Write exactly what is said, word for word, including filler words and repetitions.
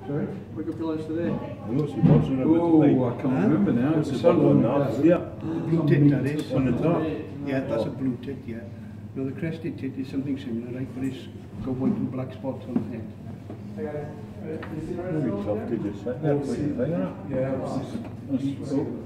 Sorry? What got pillows today? What's the what's on it? Oh, I can't Huh? remember now. What's It's the a bottom on solid that? Yeah. Blue tit that is. On the top. Yeah, that's a blue tit, yeah. Now the crested tit is something similar, right, but it's got white and black spots on the head. Maybe tough to just sit there, put your finger up. Yeah, that's, that's,